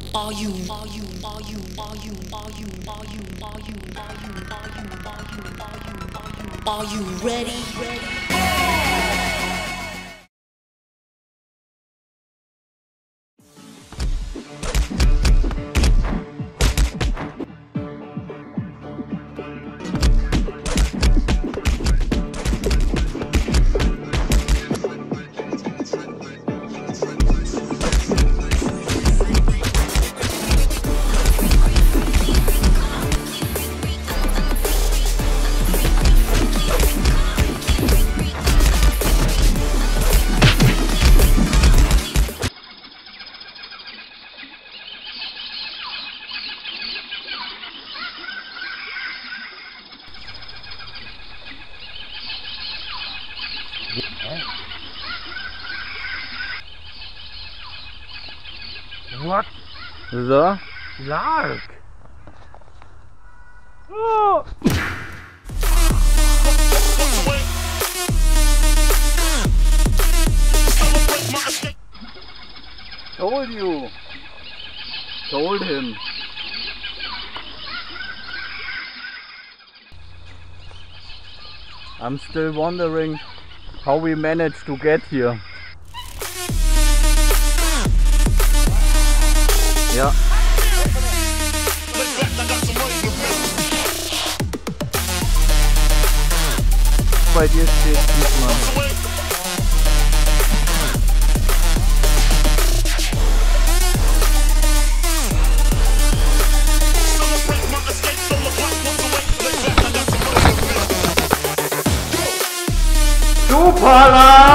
Are you ready? What? So? Lark! Oh! Told you! Told him! I'm still wondering how we managed to get here. Ja. Bei dir steht diesmal. Super!